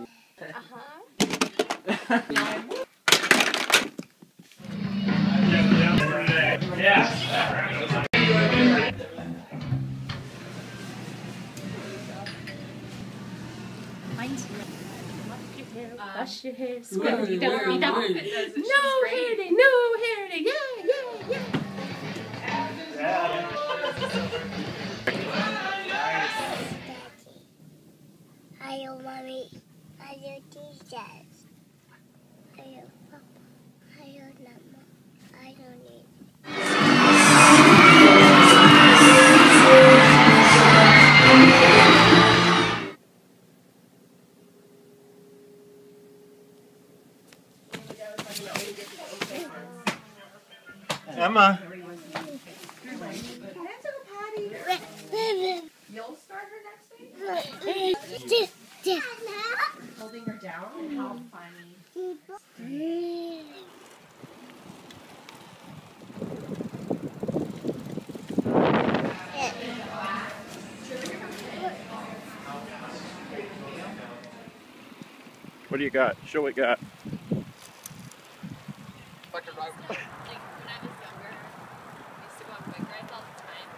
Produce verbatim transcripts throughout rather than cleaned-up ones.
Uh-huh. Yeah. Mine's wash your hair, wash your hair, squiddly dumpy dump. No hair day, no hair day, yeah, yeah, yeah. Hello, mommy. Hello, teachers. Hello, papa. Hello, mama. Hello, Nene. Emma. You'll start her next week? Holding her down and how funny. What do you got? Show what you got. Like when I was younger, I used to go on bike rides all the time.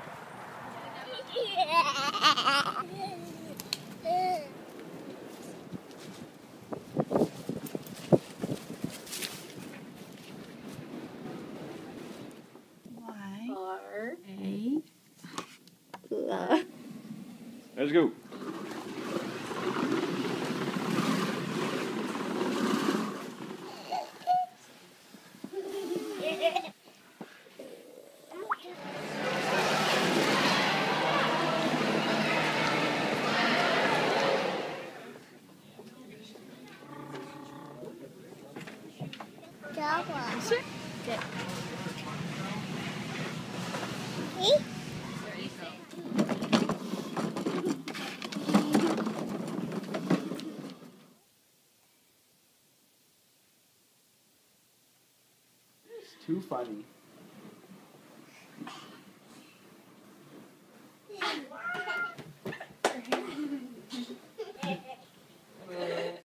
Y R A. Let's go. Too funny.